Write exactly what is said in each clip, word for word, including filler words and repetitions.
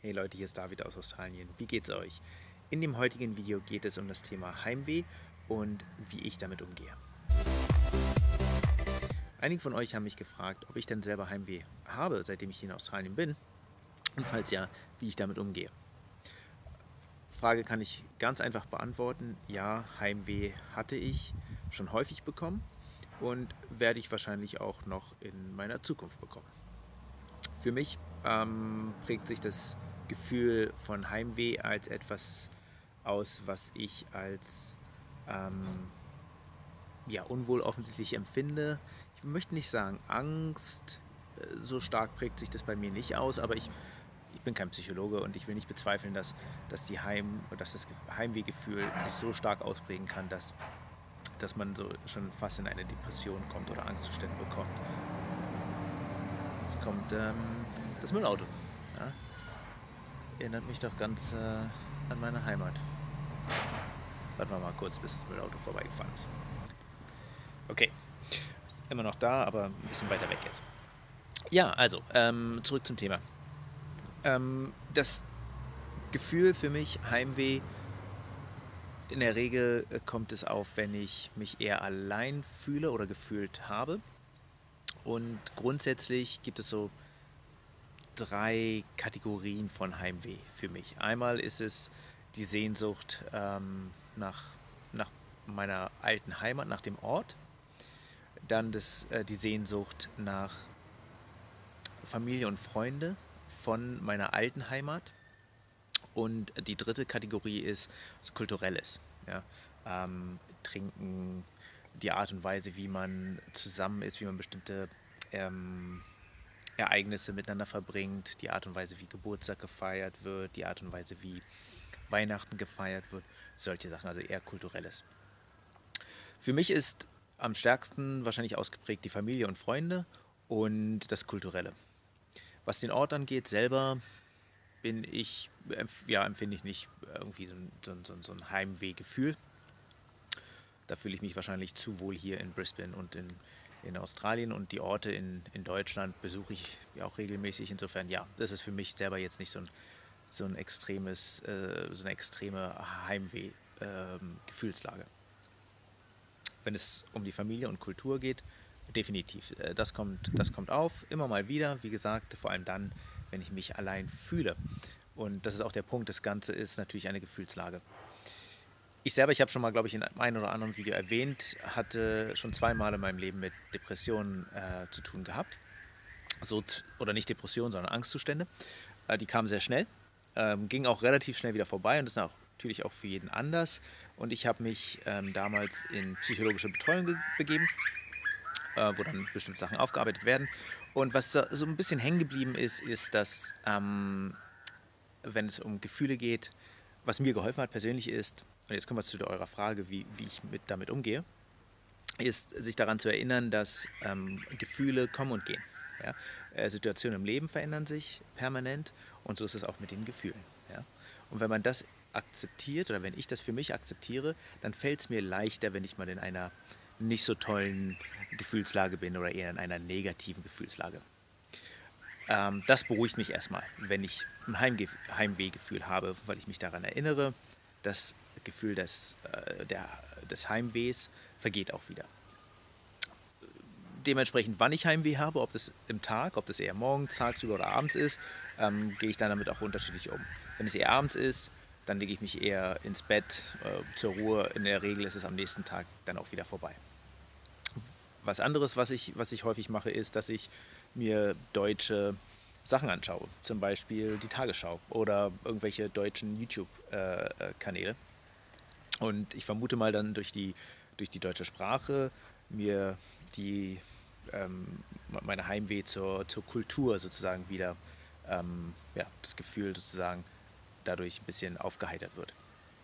Hey Leute, hier ist David aus Australien. Wie geht's euch? In dem heutigen Video geht es um das Thema Heimweh und wie ich damit umgehe. Einige von euch haben mich gefragt, ob ich denn selber Heimweh habe, seitdem ich hier in Australien bin, und falls ja, wie ich damit umgehe. Frage kann ich ganz einfach beantworten. Ja, Heimweh hatte ich schon häufig bekommen und werde ich wahrscheinlich auch noch in meiner Zukunft bekommen. Für mich ähm, prägt sich das Gefühl von Heimweh als etwas aus, was ich als ähm, ja, unwohl offensichtlich empfinde. Ich möchte nicht sagen Angst, äh, so stark prägt sich das bei mir nicht aus, aber ich, ich bin kein Psychologe und ich will nicht bezweifeln, dass, dass, die Heim, dass das Heimwehgefühl sich so stark ausprägen kann, dass, dass man so schon fast in eine Depression kommt oder Angstzustände bekommt. Jetzt kommt ähm, das Müllauto. Ja? Erinnert mich doch ganz äh, an meine Heimat. Warten wir mal kurz, bis das Müllauto vorbeigefahren ist. Okay, ist immer noch da, aber ein bisschen weiter weg jetzt. Ja, also, ähm, zurück zum Thema. Ähm, das Gefühl für mich, Heimweh, in der Regel äh, kommt es auf, wenn ich mich eher allein fühle oder gefühlt habe. Und grundsätzlich gibt es so drei Kategorien von Heimweh für mich. Einmal ist es die Sehnsucht ähm, nach, nach meiner alten Heimat, nach dem Ort. Dann das, äh, die Sehnsucht nach Familie und Freunde von meiner alten Heimat. Und die dritte Kategorie ist so Kulturelles. Ja? Ähm, Trinken, die Art und Weise, wie man zusammen ist, wie man bestimmte ähm, Ereignisse miteinander verbringt, die Art und Weise, wie Geburtstag gefeiert wird, die Art und Weise, wie Weihnachten gefeiert wird, solche Sachen, also eher kulturelles. Für mich ist am stärksten wahrscheinlich ausgeprägt die Familie und Freunde und das Kulturelle. Was den Ort angeht, selber bin ich, ja, empfinde ich nicht irgendwie so ein, so ein, so ein Heimwehgefühl. Da fühle ich mich wahrscheinlich zu wohl hier in Brisbane und in, in Australien, und die Orte in, in Deutschland besuche ich ja auch regelmäßig. Insofern, ja, das ist für mich selber jetzt nicht so ein, so ein extremes, äh, so eine extreme Heimweh-Gefühlslage. Ähm, Wenn es um die Familie und Kultur geht, definitiv. Äh, das kommt, das kommt auf, immer mal wieder, wie gesagt, vor allem dann, wenn ich mich allein fühle. Und das ist auch der Punkt, das Ganze ist natürlich eine Gefühlslage. Ich selber, ich habe schon mal, glaube ich, in einem oder anderen Video erwähnt, hatte schon zweimal in meinem Leben mit Depressionen äh, zu tun gehabt. So, oder nicht Depressionen, sondern Angstzustände. Äh, die kamen sehr schnell, ähm, gingen auch relativ schnell wieder vorbei, und das ist auch, natürlich auch für jeden anders. Und ich habe mich ähm, damals in psychologische Betreuung begeben, äh, wo dann bestimmte Sachen aufgearbeitet werden. Und was so, so ein bisschen hängen geblieben ist, ist, dass ähm, wenn es um Gefühle geht, was mir geholfen hat persönlich ist, und jetzt kommen wir zu eurer Frage, wie, wie ich mit, damit umgehe, ist, sich daran zu erinnern, dass ähm, Gefühle kommen und gehen. Ja? Äh, Situationen im Leben verändern sich permanent, und so ist es auch mit den Gefühlen. Ja? Und wenn man das akzeptiert, oder wenn ich das für mich akzeptiere, dann fällt es mir leichter, wenn ich mal in einer nicht so tollen Gefühlslage bin oder eher in einer negativen Gefühlslage. Ähm, das beruhigt mich erstmal, wenn ich ein Heimge Heimwehgefühl habe, weil ich mich daran erinnere, das Gefühl des, äh, der, des Heimwehs vergeht auch wieder. Dementsprechend, wann ich Heimweh habe, ob das im Tag, ob das eher morgens, tagsüber oder abends ist, ähm, gehe ich dann damit auch unterschiedlich um. Wenn es eher abends ist, dann lege ich mich eher ins Bett äh, zur Ruhe. In der Regel ist es am nächsten Tag dann auch wieder vorbei. Was anderes, was ich, was ich häufig mache, ist, dass ich mir deutsche Sachen anschaue. Zum Beispiel die Tagesschau oder irgendwelche deutschen YouTube-Kanäle. Und ich vermute mal dann durch die, durch die deutsche Sprache mir die, ähm, meine Heimweh zur, zur Kultur sozusagen wieder, ähm, ja, das Gefühl sozusagen dadurch ein bisschen aufgeheitert wird.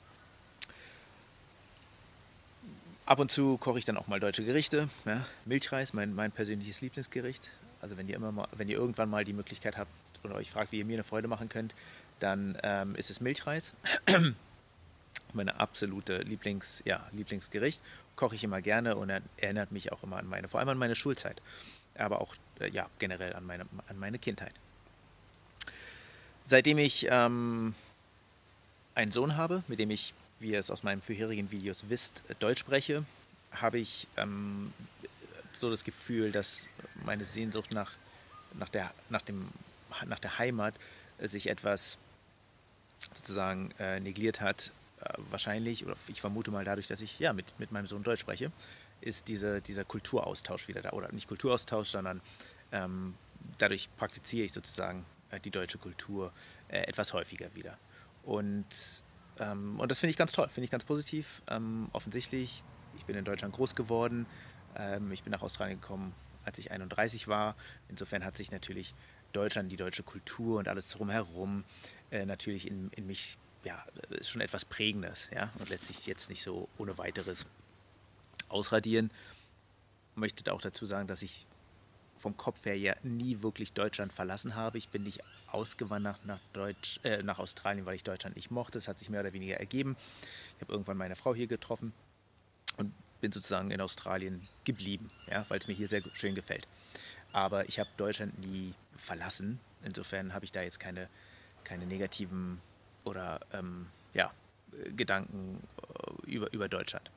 Ab und zu koche ich dann auch mal deutsche Gerichte. Ja? Milchreis, mein, mein persönliches Lieblingsgericht. Also wenn ihr, immer mal, wenn ihr irgendwann mal die Möglichkeit habt und euch fragt, wie ihr mir eine Freude machen könnt, dann ähm, ist es Milchreis. Meine absolute Lieblings, ja, Lieblingsgericht. Koche ich immer gerne, und er erinnert mich auch immer an meine, vor allem an meine Schulzeit, aber auch äh, ja, generell an meine, an meine Kindheit. Seitdem ich ähm, einen Sohn habe, mit dem ich, wie ihr es aus meinen vorherigen Videos wisst, Deutsch spreche, habe ich ähm, so das Gefühl, dass meine Sehnsucht nach, nach, der, nach, dem, nach der Heimat äh, sich etwas sozusagen äh, negiert hat. Äh, wahrscheinlich, oder ich vermute mal dadurch, dass ich ja mit, mit meinem Sohn Deutsch spreche, ist diese, dieser Kulturaustausch wieder da. Oder nicht Kulturaustausch, sondern ähm, dadurch praktiziere ich sozusagen äh, die deutsche Kultur äh, etwas häufiger wieder. Und, ähm, und das finde ich ganz toll, finde ich ganz positiv. Ähm, offensichtlich, ich bin in Deutschland groß geworden. Ähm, ich bin nach Australien gekommen, als ich einunddreißig war. Insofern hat sich natürlich Deutschland, die deutsche Kultur und alles drumherum äh, natürlich in, in mich, ja, ist schon etwas Prägendes, ja, und lässt sich jetzt nicht so ohne weiteres ausradieren. Ich möchte auch dazu sagen, dass ich vom Kopf her ja nie wirklich Deutschland verlassen habe. Ich bin nicht ausgewandert nach, Deutsch, äh, nach Australien, weil ich Deutschland nicht mochte. Es hat sich mehr oder weniger ergeben. Ich habe irgendwann meine Frau hier getroffen und bin sozusagen in Australien geblieben, ja, weil es mir hier sehr schön gefällt. Aber ich habe Deutschland nie verlassen. Insofern habe ich da jetzt keine, keine negativen oder ähm, ja, Gedanken äh, über, über Deutschland.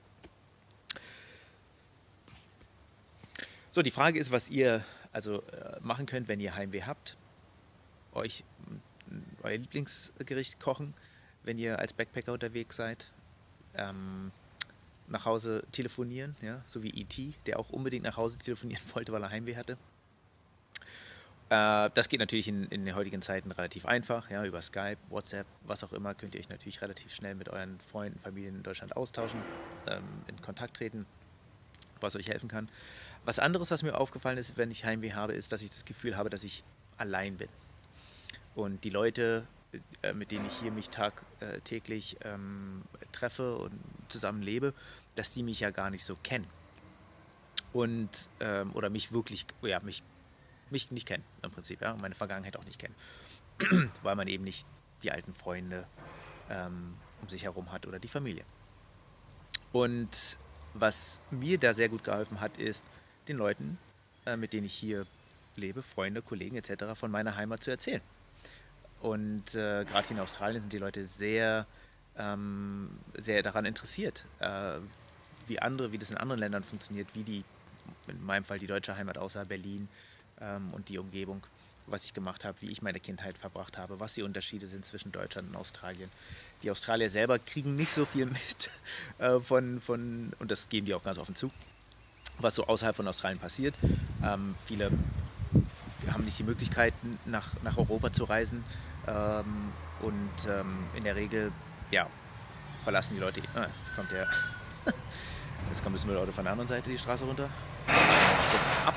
So, die Frage ist, was ihr also äh, machen könnt, wenn ihr Heimweh habt. Euch äh, euer Lieblingsgericht kochen, wenn ihr als Backpacker unterwegs seid. Ähm, nach Hause telefonieren, ja, so wie E T, der auch unbedingt nach Hause telefonieren wollte, weil er Heimweh hatte. Äh, das geht natürlich in, in den heutigen Zeiten relativ einfach, ja, über Skype, WhatsApp, was auch immer, könnt ihr euch natürlich relativ schnell mit euren Freunden, Familien in Deutschland austauschen, ähm, in Kontakt treten, was euch helfen kann. Was anderes, was mir aufgefallen ist, wenn ich Heimweh habe, ist, dass ich das Gefühl habe, dass ich allein bin. Und die Leute, äh, mit denen ich hier mich tagtäglich ähm, treffe und zusammen lebe, dass die mich ja gar nicht so kennen. Und, ähm, oder mich wirklich, ja, mich, mich nicht kennen im Prinzip, ja, und meine Vergangenheit auch nicht kennen. Weil man eben nicht die alten Freunde ähm, um sich herum hat oder die Familie. Und was mir da sehr gut geholfen hat, ist, den Leuten, äh, mit denen ich hier lebe, Freunde, Kollegen et cetera, von meiner Heimat zu erzählen. Und äh, gerade hier in Australien sind die Leute sehr, ähm, sehr daran interessiert, äh, wie andere, wie das in anderen Ländern funktioniert, wie die, in meinem Fall die deutsche Heimat außer Berlin ähm, und die Umgebung, was ich gemacht habe, wie ich meine Kindheit verbracht habe, was die Unterschiede sind zwischen Deutschland und Australien. Die Australier selber kriegen nicht so viel mit äh, von, von, und das geben die auch ganz offen zu, was so außerhalb von Australien passiert. Ähm, viele haben nicht die Möglichkeit, nach, nach Europa zu reisen. Ähm, und ähm, in der Regel, ja, verlassen die Leute. Ah, jetzt kommt der. Jetzt kommt das Müllauto von der anderen Seite die Straße runter. Jetzt ab.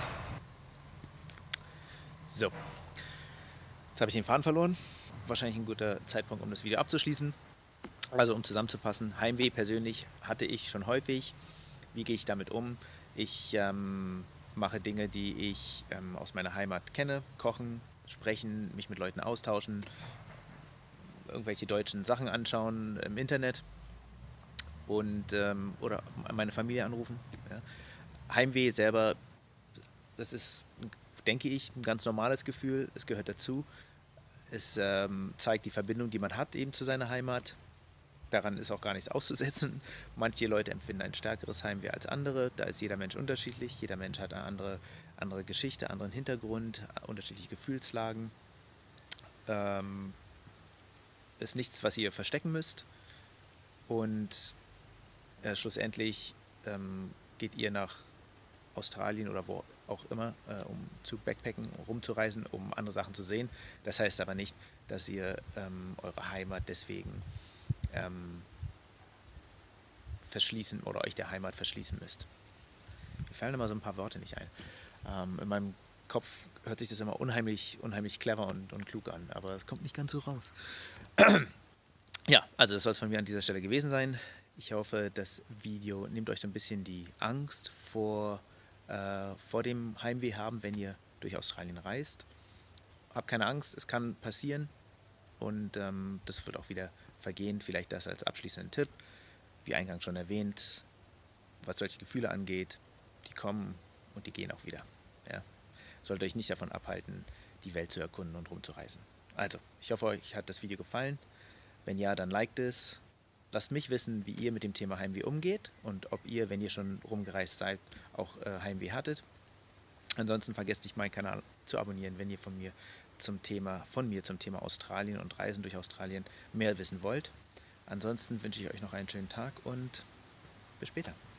So. Jetzt habe ich den Faden verloren. Wahrscheinlich ein guter Zeitpunkt, um das Video abzuschließen. Also, um zusammenzufassen: Heimweh persönlich hatte ich schon häufig. Wie gehe ich damit um? Ich ähm, mache Dinge, die ich ähm, aus meiner Heimat kenne. Kochen, sprechen, mich mit Leuten austauschen, irgendwelche deutschen Sachen anschauen im Internet und ähm, oder meine Familie anrufen. Ja. Heimweh selber, das ist, denke ich, ein ganz normales Gefühl. Es gehört dazu. Es ähm, zeigt die Verbindung, die man hat eben zu seiner Heimat. Daran ist auch gar nichts auszusetzen. Manche Leute empfinden ein stärkeres Heimweh als andere. Da ist jeder Mensch unterschiedlich. Jeder Mensch hat eine andere, andere Geschichte, anderen Hintergrund, unterschiedliche Gefühlslagen. Ähm, ist nichts, was ihr verstecken müsst. Und äh, schlussendlich ähm, geht ihr nach Australien oder wo auch immer, äh, um zu backpacken, rumzureisen, um andere Sachen zu sehen. Das heißt aber nicht, dass ihr ähm, eure Heimat deswegen ähm, verschließen oder euch der Heimat verschließen müsst. Mir fallen immer so ein paar Worte nicht ein. Ähm, in meinem Kopf hört sich das immer unheimlich, unheimlich clever und, und klug an, aber es kommt nicht ganz so raus. Ja, also das soll es von mir an dieser Stelle gewesen sein. Ich hoffe, das Video nimmt euch so ein bisschen die Angst vor, äh, vor dem Heimweh haben, wenn ihr durch Australien reist. Habt keine Angst, es kann passieren und ähm, das wird auch wieder vergehen. Vielleicht das als abschließenden Tipp. Wie eingangs schon erwähnt, was solche Gefühle angeht, die kommen und die gehen auch wieder. Ja. Sollte euch nicht davon abhalten, die Welt zu erkunden und rumzureisen. Also, ich hoffe, euch hat das Video gefallen. Wenn ja, dann liked es. Lasst mich wissen, wie ihr mit dem Thema Heimweh umgeht und ob ihr, wenn ihr schon rumgereist seid, auch äh, Heimweh hattet. Ansonsten vergesst nicht, meinen Kanal zu abonnieren, wenn ihr von mir zum Thema, von mir zum Thema Australien und Reisen durch Australien mehr wissen wollt. Ansonsten wünsche ich euch noch einen schönen Tag und bis später.